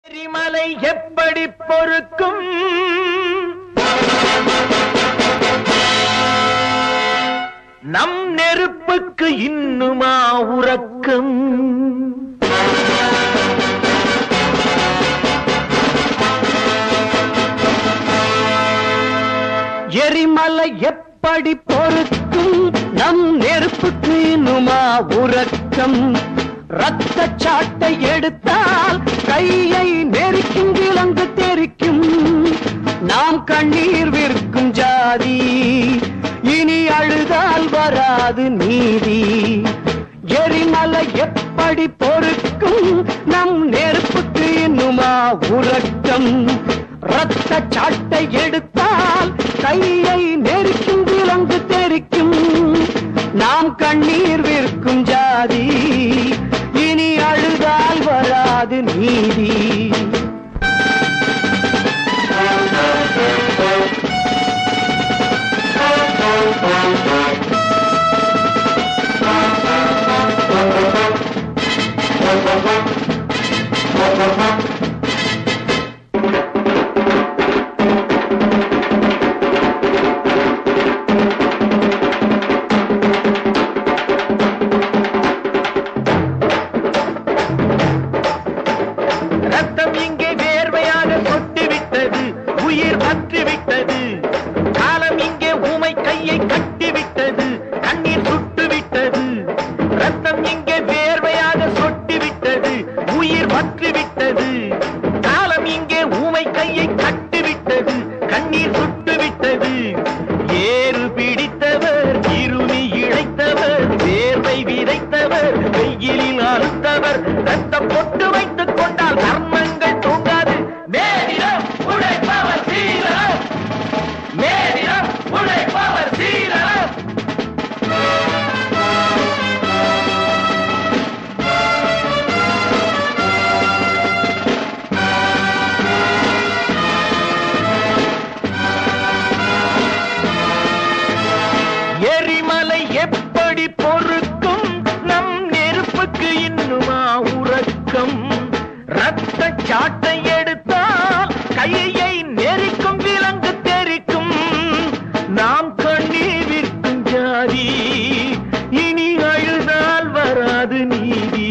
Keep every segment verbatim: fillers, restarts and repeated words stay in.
எரிமலை எப்படி பொறுக்கும்? நம் நெருப்புக்கு இன்னுமா உறக்கம்? எரிமலை எப்படி பொறுக்கும்? நம் நெருப்புக்கு இன்னுமா உறக்கம்? ரத்த சாட்டை எடுத்தால் கையை நெரிக்கும், விலங்கு தெரிக்கும். நாம் கண்ணீர் விற்கும் ஜாதி, இனி அழுதால் வராது நீதி. எரிமலை எப்படி பொறுக்கும்? நம் நெருப்புக்கு இன்னுமா உறக்கம்? ரத்த சாட்டை எடுத்தால் கையை நெரிக்கும், விலங்கு தெரிக்கும். நாம் கண்ணீர் விற்கும் ஜாதி, இனி அழுதால் வராது நீதி. ரத்தம் இங்கே வேர்வையாக சொட்டிவிட்டது, உயிர் பற்றிவிட்டது. காலம் இங்கே ஊமை கையை கட்டிவிட்டது, கண்ணீர் சுட்டுவிட்டது. ரத்தம் இங்கே வேர்வையாக சொட்டிவிட்டது, உயிர் பற்றிவிட்டது. காலம் இங்கே ஊமை கையை கட்டிவிட்டது, கண்ணீர் சுட்டுவிட்டது. ஏறு பிடித்தவர், இருமி இழைத்தவர், வேர்வை விதைத்தவர், வெயிலில் அறுத்தவர். ரத்தம் பொட்டு வைத்துக் கொண்டால் கர்மங்கள் தூங்காது. மேதினம் உழைப்பவர் சீரர், மேதினம் உழைப்பவர் சீரர். எரிமலை எப்படி பொறுக்கும்? நம் நெருப்புக்கு இன்னுமா உறக்கம்? ரத்த சாட்டை எடுத்தால் கையை நெரிக்கும், விலங்கு தெரிக்கும். நாம் கண்ணீர் விற்கும் ஜாதி, இனி அழுதால் வராது நீதி.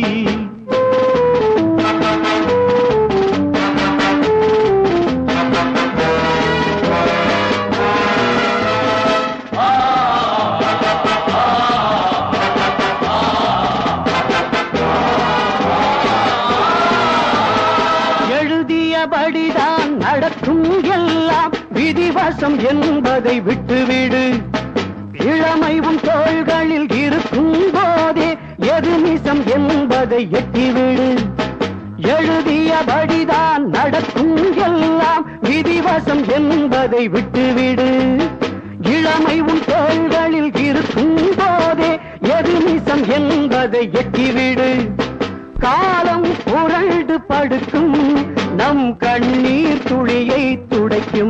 எழுதியபடிதான் நடக்கும் எல்லாம், விதிவசம் என்பதை விட்டுவிடு. இளமை உன் தோள்களில் இருக்கும் போதே எது நிசம் என்பதை எட்டிவிடு. எழுதியபடிதான் நடக்கும் எல்லாம், விதிவசம் என்பதை விட்டுவிடு. இளமை உன் தோள்களில் இருக்கும் போதே எது நிசம் என்பதை எட்டிவிடு. காலம் புரண்டு படுக்கும், நம் கண்ணீர் துளியை துடைக்கும்.